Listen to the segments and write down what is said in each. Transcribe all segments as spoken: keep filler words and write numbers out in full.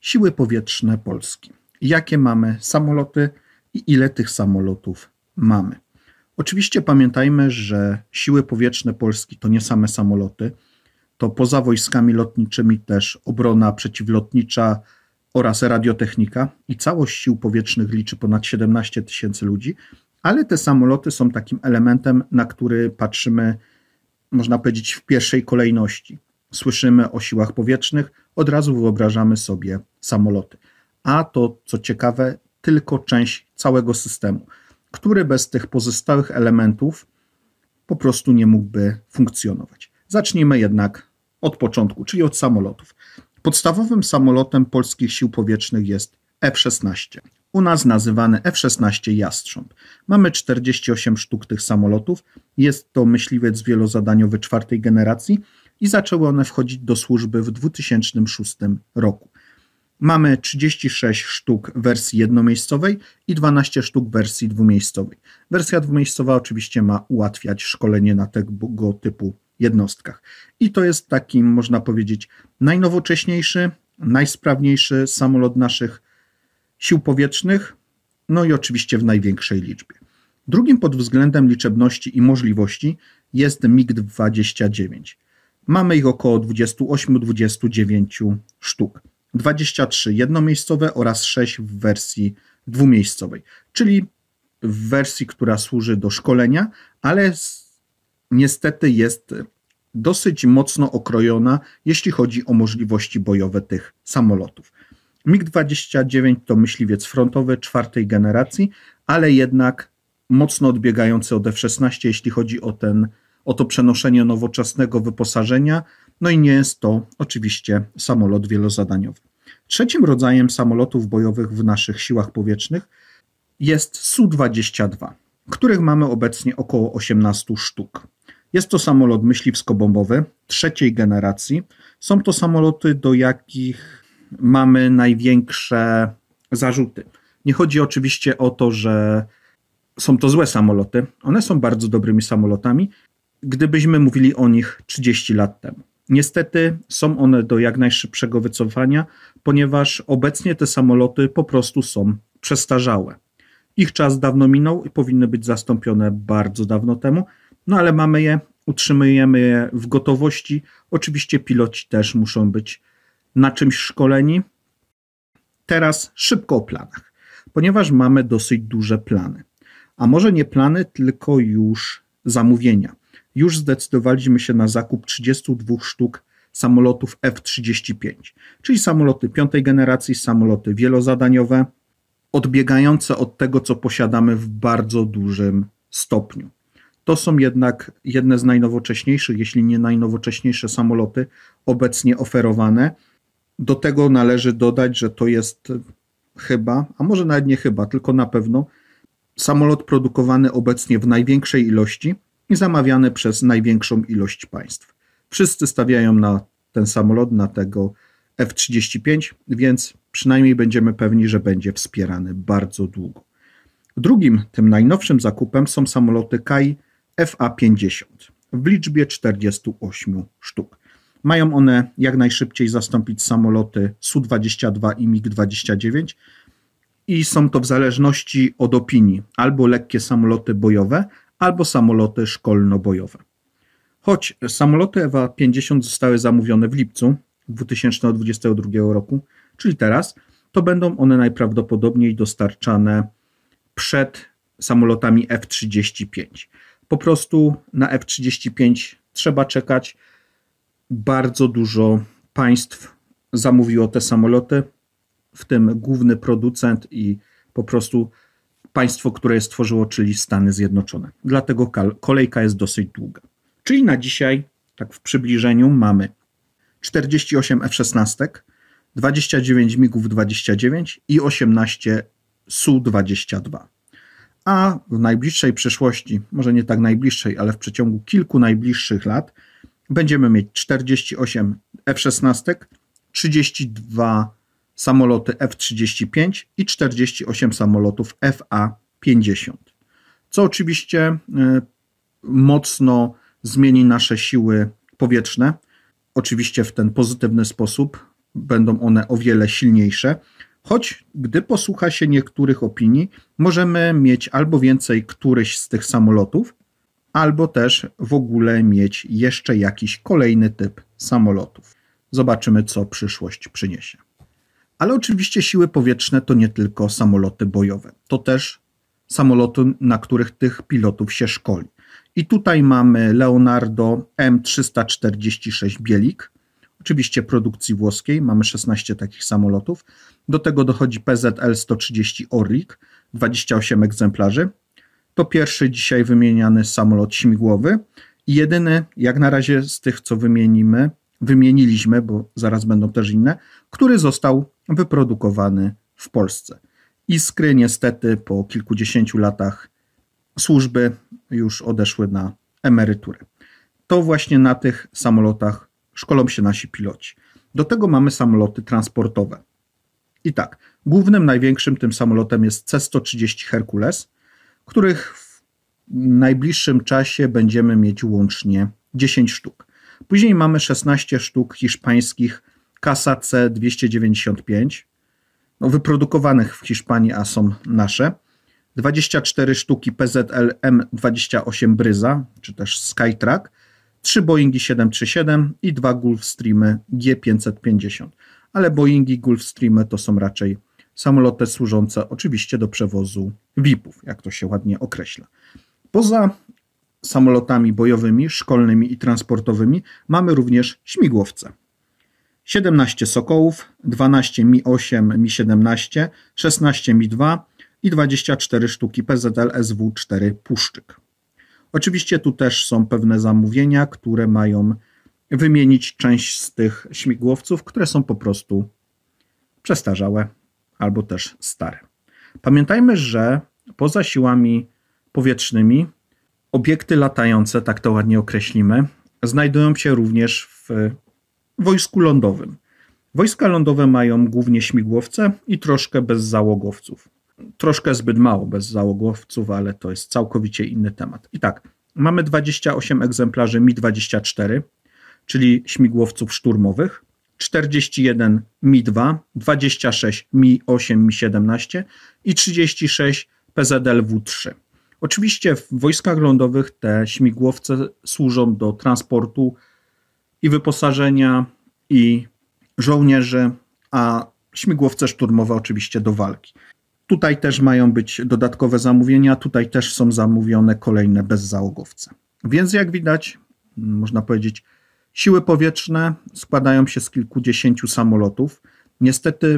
Siły powietrzne Polski. Jakie mamy samoloty i ile tych samolotów mamy? Oczywiście pamiętajmy, że Siły powietrzne Polski to nie same samoloty, to poza wojskami lotniczymi też obrona przeciwlotnicza oraz radiotechnika i całość sił powietrznych liczy ponad siedemnaście tysięcy ludzi, ale te samoloty są takim elementem, na który patrzymy, można powiedzieć, w pierwszej kolejności. Słyszymy o siłach powietrznych, od razu wyobrażamy sobie samoloty. A to, co ciekawe, tylko część całego systemu, który bez tych pozostałych elementów po prostu nie mógłby funkcjonować. Zacznijmy jednak od początku, czyli od samolotów. Podstawowym samolotem polskich sił powietrznych jest F szesnaście. U nas nazywany F szesnaście Jastrząb. Mamy czterdzieści osiem sztuk tych samolotów. Jest to myśliwiec wielozadaniowy czwartej generacji i zaczęły one wchodzić do służby w dwa tysiące szóstym roku. Mamy trzydzieści sześć sztuk wersji jednomiejscowej i dwanaście sztuk wersji dwumiejscowej. Wersja dwumiejscowa oczywiście ma ułatwiać szkolenie na tego typu jednostkach. I to jest taki, można powiedzieć, najnowocześniejszy, najsprawniejszy samolot naszych sił powietrznych, no i oczywiście w największej liczbie. Drugim pod względem liczebności i możliwości jest mig dwadzieścia dziewięć. Mamy ich około dwadzieścia osiem do dwudziestu dziewięciu sztuk. dwadzieścia trzy jednomiejscowe oraz sześć w wersji dwumiejscowej, czyli w wersji, która służy do szkolenia, ale niestety jest dosyć mocno okrojona, jeśli chodzi o możliwości bojowe tych samolotów. mig dwadzieścia dziewięć to myśliwiec frontowy czwartej generacji, ale jednak mocno odbiegający od F szesnaście, jeśli chodzi o, ten, o to przenoszenie nowoczesnego wyposażenia, no i nie jest to oczywiście samolot wielozadaniowy. Trzecim rodzajem samolotów bojowych w naszych siłach powietrznych jest S U dwadzieścia dwa, których mamy obecnie około osiemnaście sztuk. Jest to samolot myśliwsko-bombowy trzeciej generacji. Są to samoloty, do jakich mamy największe zarzuty. Nie chodzi oczywiście o to, że są to złe samoloty. One są bardzo dobrymi samolotami, gdybyśmy mówili o nich trzydzieści lat temu. Niestety są one do jak najszybszego wycofania, ponieważ obecnie te samoloty po prostu są przestarzałe. Ich czas dawno minął i powinny być zastąpione bardzo dawno temu, no ale mamy je, utrzymujemy je w gotowości. Oczywiście piloci też muszą być na czymś szkoleni. Teraz szybko o planach, ponieważ mamy dosyć duże plany. A może nie plany, tylko już zamówienia. Już zdecydowaliśmy się na zakup trzydziestu dwóch sztuk samolotów F trzydzieści pięć, czyli samoloty piątej generacji, samoloty wielozadaniowe, odbiegające od tego, co posiadamy w bardzo dużym stopniu. To są jednak jedne z najnowocześniejszych, jeśli nie najnowocześniejsze samoloty obecnie oferowane. Do tego należy dodać, że to jest chyba, a może nawet nie chyba, tylko na pewno samolot produkowany obecnie w największej ilości i zamawiany przez największą ilość państw. Wszyscy stawiają na ten samolot, na tego F trzydzieści pięć, więc przynajmniej będziemy pewni, że będzie wspierany bardzo długo. Drugim, tym najnowszym zakupem są samoloty K A I F A pięćdziesiąt w liczbie czterdziestu ośmiu sztuk. Mają one jak najszybciej zastąpić samoloty S U dwadzieścia dwa i mig dwadzieścia dziewięć i są to w zależności od opinii albo lekkie samoloty bojowe, albo samoloty szkolno-bojowe. Choć samoloty F A pięćdziesiąt zostały zamówione w lipcu dwa tysiące dwudziestego drugiego roku, czyli teraz, to będą one najprawdopodobniej dostarczane przed samolotami F trzydzieści pięć. Po prostu na F trzydzieści pięć trzeba czekać. Bardzo dużo państw zamówiło te samoloty, w tym główny producent i po prostu państwo, które je stworzyło, czyli Stany Zjednoczone. Dlatego kolejka jest dosyć długa. Czyli na dzisiaj, tak w przybliżeniu, mamy czterdzieści osiem F szesnaście, dwadzieścia dziewięć migów dwadzieścia dziewięć i osiemnaście S U dwadzieścia dwa. A w najbliższej przyszłości, może nie tak najbliższej, ale w przeciągu kilku najbliższych lat będziemy mieć czterdzieści osiem F szesnaście, trzydzieści dwa samoloty F trzydzieści pięć i czterdzieści osiem samolotów F A pięćdziesiąt. Co oczywiście mocno zmieni nasze siły powietrzne, oczywiście w ten pozytywny sposób, będą one o wiele silniejsze, choć gdy posłucha się niektórych opinii, możemy mieć albo więcej któryś z tych samolotów, albo też w ogóle mieć jeszcze jakiś kolejny typ samolotów. Zobaczymy, co przyszłość przyniesie. Ale oczywiście siły powietrzne to nie tylko samoloty bojowe, to też samoloty, na których tych pilotów się szkoli. I tutaj mamy Leonardo M trzysta czterdzieści sześć Bielik, oczywiście produkcji włoskiej, mamy szesnaście takich samolotów. Do tego dochodzi P Z L sto trzydzieści Orlik, dwadzieścia osiem egzemplarzy. To pierwszy dzisiaj wymieniany samolot śmigłowy i jedyny, jak na razie z tych, co wymienimy, wymieniliśmy, bo zaraz będą też inne, który został wyprodukowany w Polsce. Iskry niestety po kilkudziesięciu latach służby już odeszły na emeryturę. To właśnie na tych samolotach szkolą się nasi piloci. Do tego mamy samoloty transportowe. I tak, głównym, największym tym samolotem jest C sto trzydzieści Hercules, których w najbliższym czasie będziemy mieć łącznie dziesięć sztuk. Później mamy szesnaście sztuk hiszpańskich Casa C dwieście dziewięćdziesiąt pięć, no, wyprodukowanych w Hiszpanii, a są nasze. dwadzieścia cztery sztuki P Z L M dwadzieścia osiem Bryza, czy też Skytrack, trzy Boeingi siedem trzy siedem i dwa Gulfstreamy G pięćset pięćdziesiąt. Ale Boeingi Gulfstreamy to są raczej samoloty służące oczywiście do przewozu V I P-ów, jak to się ładnie określa. Poza samolotami bojowymi, szkolnymi i transportowymi mamy również śmigłowce. siedemnaście Sokołów, dwanaście Mi osiem, Mi siedemnaście, szesnaście Mi dwa i dwadzieścia cztery sztuki P Z L S W cztery Puszczyk. Oczywiście tu też są pewne zamówienia, które mają wymienić część z tych śmigłowców, które są po prostu przestarzałe albo też stare. Pamiętajmy, że poza siłami powietrznymi obiekty latające, tak to ładnie określimy, znajdują się również w wojsku lądowym. Wojska lądowe mają głównie śmigłowce i troszkę bezzałogowców. Troszkę zbyt mało bezzałogowców, ale to jest całkowicie inny temat. I tak, mamy dwadzieścia osiem egzemplarzy Mi dwadzieścia cztery, czyli śmigłowców szturmowych, czterdzieści jeden Mi dwa, dwadzieścia sześć Mi osiem, Mi siedemnaście i trzydzieści sześć P Z L W trzy. Oczywiście w wojskach lądowych te śmigłowce służą do transportu i wyposażenia i żołnierzy, a śmigłowce szturmowe oczywiście do walki. Tutaj też mają być dodatkowe zamówienia, tutaj też są zamówione kolejne bezzałogowce. Więc jak widać, można powiedzieć, siły powietrzne składają się z kilkudziesięciu samolotów. Niestety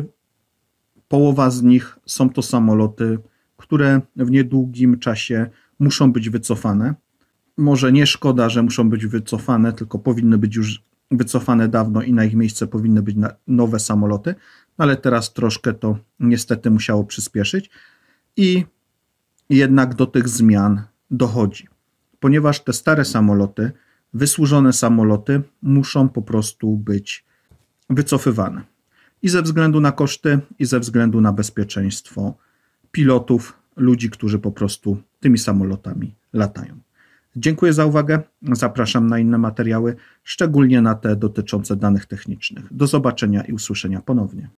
połowa z nich są to samoloty, które w niedługim czasie muszą być wycofane. Może nie szkoda, że muszą być wycofane, tylko powinny być już wycofane dawno i na ich miejsce powinny być nowe samoloty, ale teraz troszkę to niestety musiało przyspieszyć i jednak do tych zmian dochodzi, ponieważ te stare samoloty, wysłużone samoloty muszą po prostu być wycofywane i ze względu na koszty, i ze względu na bezpieczeństwo pilotów, ludzi, którzy po prostu tymi samolotami latają. Dziękuję za uwagę, zapraszam na inne materiały, szczególnie na te dotyczące danych technicznych. Do zobaczenia i usłyszenia ponownie.